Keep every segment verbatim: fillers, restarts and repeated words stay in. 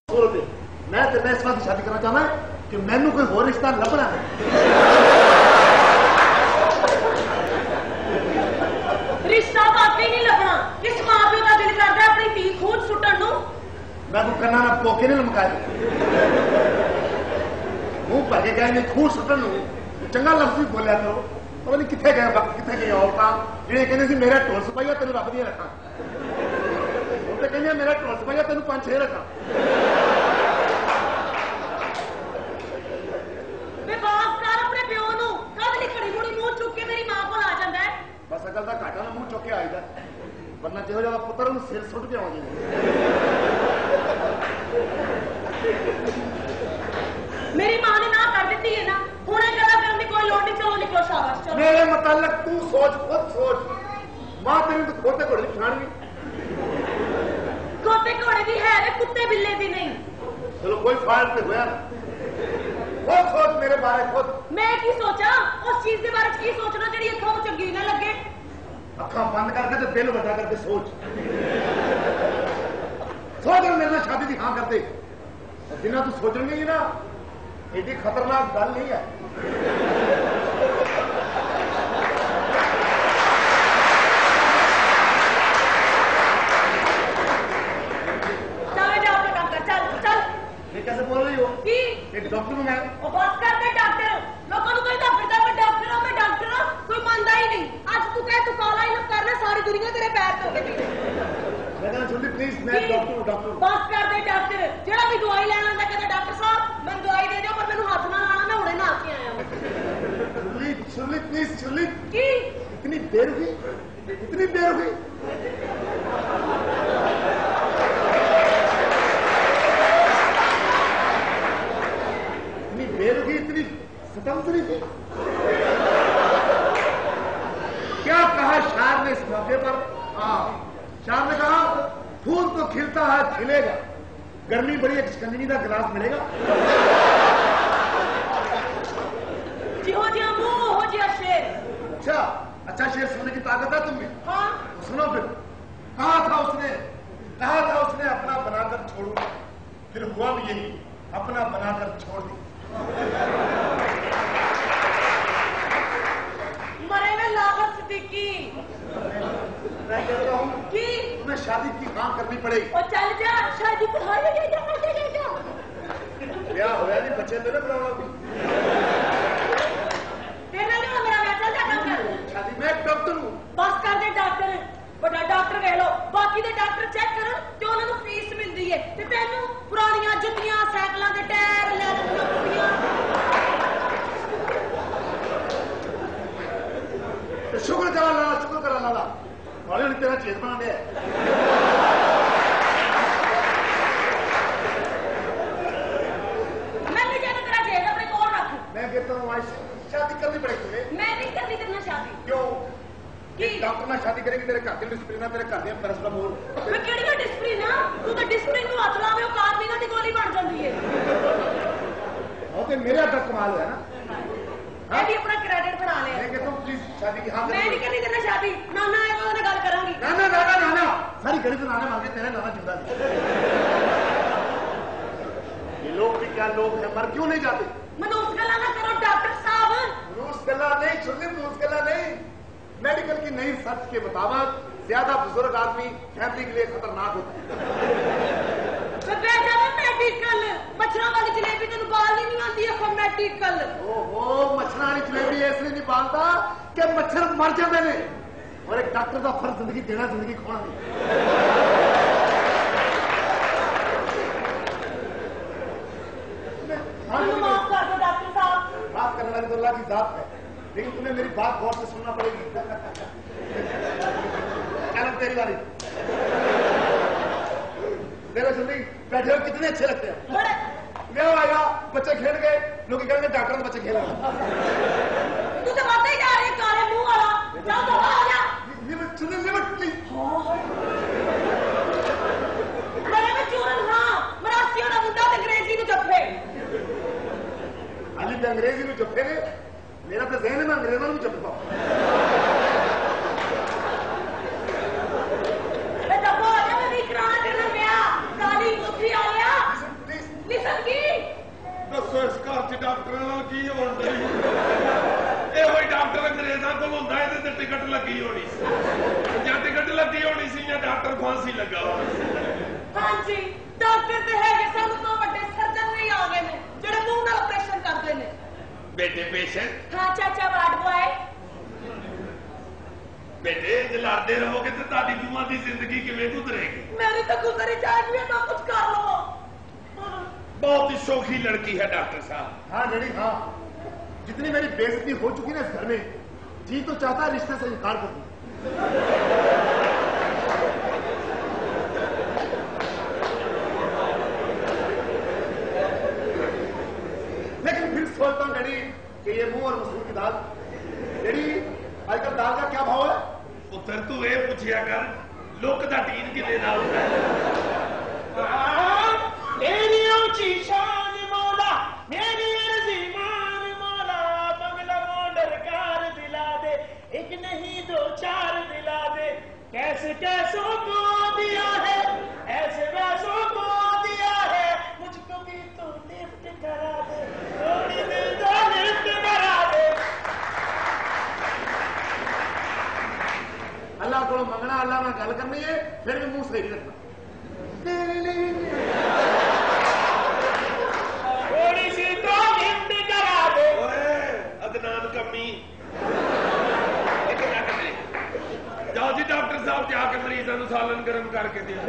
मैं तो मैं इस बात की शादी करना चाहना है कि मैनू कोई होर रिश्ता लभना है। रिश्ता वाकई नहीं लभना। किस मां प्यो का दिल करता है अपनी धी खून सुट्टन नूं? मैं को करना ना पोके ने लमकाए मुंह भगे गए ने खून सुट्टन नूं चंगा लफ्ज भी बोलिया करो। पता नहीं कितने गए वक्त कितने गए औरतां जिहड़े कहंदे सी मेरा ढोल सपाइया तेन रब दी रखा तो कहंदे मेरा ढोल सपाइया तेन पंज छे रखा। बस अकल का घाटा ना मुंह चुक के आईदा वरना जो ज्यादा पुत्र सिर सुट के आउंदे मेरी मां ने ना कर दी है ना हुणे गल्ला करन दी कोई लोड़ नहीं। चलो निकलो शाबाश चलो। मेरे मुतालिक तू सोच खुद सोच मां तेरी तो खोते घोड़े की छान गई खोते घोड़े भी है रे कुत्ते बिल्ले भी नहीं। चलो कोई फाल्ट तो होया ना खुद सोच मेरे बारे खुद। मैं की सोचा उस चीज के बारे की सोचना जेडी अखां में चंगी ना लगे। अखा बंद करके तो दिल बड़ा करके सोच सोच मेरे ਨਾਲ शादी की हाँ कर दे जिन्ना तू सोचन गई ना एडी खतरनाक गल नहीं है। चल जा अपना काम कर चल चल। ये कैसे बोल रही हो? की एक डॉक्टर हूं मैं। ओ बस कर दे डॉक्टर लोगों को कहता फिरदा मैं डॉक्टर हूं मैं डॉक्टर हूं कोई मानदा ही नहीं। आज तू कह तू काला ही करना सारी दुनिया तेरे पैर धो के पीने। मैं कहना सुन प्लीज मैं डॉक्टर हूं डॉक्टर बस कर दे डॉक्टर जेड़ा भी दवाई लेना आंदा कहता डॉक्टर साहब मैं दवाई दे दो पर मैनू हाथ ना लाना मैं हुणे नहा के आया हूं। सुरली सुरली प्लीज सुरली की इतनी देर हुई इतनी देर हुई इतनी देर हुई इतनी स्वतंत्री थी। क्या कहा शायर ने इस मौके पर? हाँ शायर ने कहा फूल तो खिलता है खिलेगा गर्मी बड़ी एक शिकंजनी का गिलास मिलेगा। जिहो जिहा मुंह हो जिहा शेर। अच्छा अच्छा शेर सुनने की ताकत है तुम्हें? हाँ तो सुनो फिर कहा था उसने कहा था उसने अपना बनाकर छोड़ू फिर हुआ भी यही अपना बनाकर छोड़ दी। मरे में लाहौर सिद्दीकी मैं कहता हूँ की तुम्हें शादी की हाँ करनी पड़ेगी। और चल जा शादी को हार जा जा जा जा जा ब्याह होया नहीं बच्चे तेरे बनाना भी तेरा नहीं मेरा मैं चल जा काम कर शादी मैं एक डॉक्टर हूँ। बस कर दे डॉक्टर बड़ा डॉक्टर कह लो बाकी दे डॉक्टर चेक कर ते उन्हां नूं फीस मिलदी है ते तैनूं पुरानियां जुत्तियां साइकिलां दे टायर ले लेंदियां कुड़ियां। शुक्र करा लाला शुक्र करा लाला हौली हौली तेरा चेत बना दिया। मैं नहीं जाने तेरा चेत अपने कोल रख। मैं कहता हूँ आज शादी करनी पड़ेगी तुम्हें। मैं नहीं करनी तेरे नाल शादी। क्यों? की डॉक्टर ना शादी करेगी तेरे घर के डिसिप्लिन तेरे घर के पैरासिटामोल मैं केड़ी डिसिप्लिन आ तू तो डिसिप्लिन नूं हथ लावे ओ कार्बिना दी गोली बन जांदी है। और ते मेरे हद तक कमाल है ना। मैं भी अपना क्रेडिट बना लिया। मैं कहता हूँ प्लीज शादी की हाँ मैं नहीं करनी तेरे नाल शादी। नाना आएगा तो गल करांगी। नाना नाना नाना सारी गली तो नाना मांगे तेरे नाना जिंदा नहीं। ये लोग भी क्या लोग हैं मर क्यों नहीं जाते? मनोज गला ना करो डॉक्टर साहब। मनोज गला नहीं सुनने मनोज गला नहीं मेडिकल की नई सर्च के मुताबिक ज्यादा बुजुर्ग आदमी फैमिली के लिए खतरनाक होता है। मेडिकल मच्छरों वाली जलेबी तेन बालनी नहीं आती है मेडिकल। ओहो मच्छर वाली जलेबी इसलिए नहीं बालता कि मच्छर मर जाते हैं और एक डॉक्टर का फर्ज जिंदगी देना जिंदगी खोना नहीं। माफ कर दो डॉक्टर साहब। बात करने वाली तो अल्लाह की जात है लेकिन तुम्हें मेरी बात गौर से सुनना पड़ेगी। चलो तेरी बारी देखो जल्दी बैठे हो कितने अच्छे लगते हैं। ब्याह आएगा बच्चे खेल गए लोग कहेंगे डॉक्टर के बच्चे खेल रहे तू तो बातें ही जा रही है काले मुंह वाला। जाओ तो आ जा लिमिट सुने लिमिट प्लीज। मेरे में चूरन हाँ मरासियों का मुंडा अंग्रेजी को जप्पे हाली अंग्रेजी में जप्पे ने मेरा तो जहन है मैं अंग्रेजों में जपता हूँ। ਟਿਕਟ ਲੱਗੀ ਹੋਣੀ ਸੀ ਜਾਂ ਟਿਕਟ ਲੱਗੀ ਹੋਣੀ ਸੀ ਜਾਂ ਡਾਕਟਰ ਫਾਂਸੀ ਲੱਗਾ ਹੋਣਾ। ਹਾਂਜੀ ਡਾਕਟਰ ਤੇ ਹੈਗੇ ਸਾਨੂੰ ਤੋਂ ਵੱਡੇ ਸਰਜਨ ਵੀ ਆ ਗਏ ਨੇ ਜਿਹੜੇ ਮੂੰਹ ਨਾਲ ਆਪਰੇਸ਼ਨ ਕਰਦੇ ਨੇ। ਬੇਟੇ ਪੇਸ਼ੈਂਟ ਹਾਂ ਚਾਚਾ ਵਾਰਡ ਬੁਆਏ। ਬੇਟੇ ਜੇ ਲੜਦੇ ਰਹੋਗੇ ਤੇ ਤੁਹਾਡੀ ਦੋਵਾਂ ਦੀ ਜ਼ਿੰਦਗੀ ਕਿਵੇਂ ਗੁਜ਼ਰੇਗੀ? मेरी तो गुजरी जाएगी ना कुछ कर लो। बहुत ही शौकी लड़की है डॉक्टर साहब। हाँ डैडी हाँ, जितनी मेरी बेइज्जती हो चुकी ना इस घर में, जी तो चाहता है रिश्ते से इनकार कर दूं। लेकिन फिर सोचता हूँ डैडी कि ये मुंह और मसूर की दाल, डैडी आजकल दाल का क्या भाव है? पुत्र तू ये पूछिया कर लुक दा टीन किले दा होता है। तेरी ऊंची शान मौला मेरी अर्जी मान मौला बंगला मॉडल कार दिला दे एक नहीं दो चार दिला दे कैसे कैसों को दिया है ऐसे वैसों को दिया है मुझको भी तो लिफ्ट करा दे थोड़ी देर तो लिफ्ट करा दे। अल्लाह को मंगना अल्लाह में गल करनी है फिर भी मुंह सही रखना। थोड़ी सी तो लिफ्ट करा दे। ओए अदनान कमी जाओ जी डॉक्टर साहब जाके मरीजों को सालन गर्म करके दे।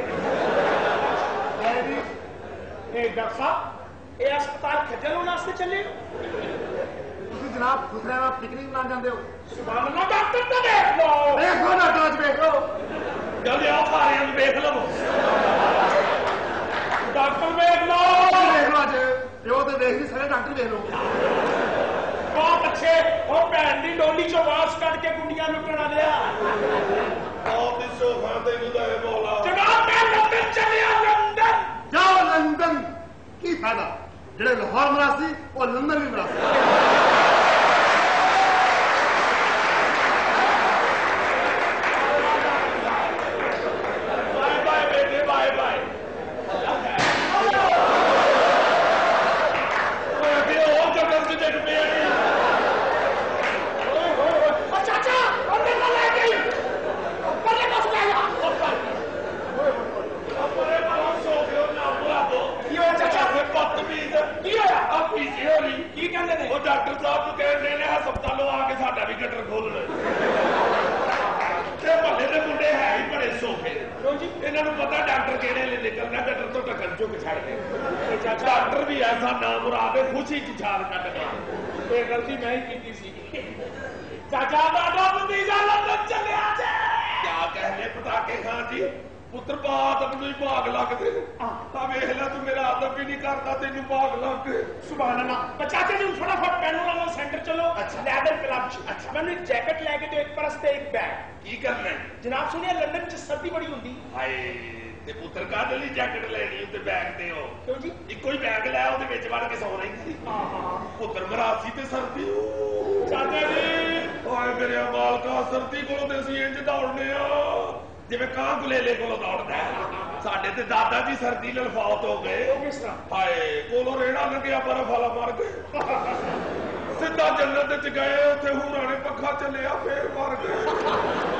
डॉक्टर साहब ये अस्पताल खज्जल होने वास्ते चले जनाब खुश रहना पिकनिक मना जाते हो। सुभान अल्लाह डॉक्टर तो देख लो देख लो डॉक्टर आज देख लो जल्दी आओ सारे देख लो डॉक्टर देख लो देख लो आज प्यो तो देख नहीं सकते डॉक्टर देख लो। बहुत अच्छे और भैन की डोली चो वास कट के गुंडियां लुटना लिया। बहुत ही शोभा तेनू दे मौला। जनाब मैं लंदन चलिया लंदन। जाओ लंदन की फायदा जेड़े लाहौर मरासी और लंदन भी मरासी। डॉक्टर साहब को कह रहे हैं हस्पतालों आके साडा भी गटर खोलना भले के मुंडे है ही बड़े सोखे इन्होंने पता डॉक्टर केड़े ले निकलना गटर तो ढकन चुक छड़ दे। डॉक्टर भी ऐसा ना मुराद है खुशी की छाल कटना ये गलती मैं ही की सी। चाचा दादा भतीजा लंदन चले आ क्या कहने पटाके खां जी पुत्र बात अपने ही भाग लगते वेख ला तू मेरा आदम भी नहीं करता तेन भाग लग गए। सुभान अल्लाह बचाते जी फटाफट पैनोरामा सेंटर चलो। अच्छा लैदर क्लब। अच्छा मैंने एक जैकेट लेके दो एक परस ते एक बैग की करना है जनाब सुनिए लंदन च सर्दी बड़ी होंदी। हाय ते पुत्र काहदे लई जैकेट लेनी ते बैग ते हो क्यों जी इको ही बैग लै ओदे विच वड़ के सौ रही सी। हां हां पुत्र मरासी ते सर्दी चाचा जी ओए मेरे मालका सर्दी कोलों ते असीं इंज दौड़ने आ जिवें कां गुलेले कोलों दौड़दा है। साडे ते दादा जी सर्दी नाल फौत हो गए। किस तरह? हाय कोलों रेड़ा लग्या बर्फ वाला मर गए सिद्धा जन्नत च गए उत्थे हूरां ने पक्खा चलिया फिर मर गए।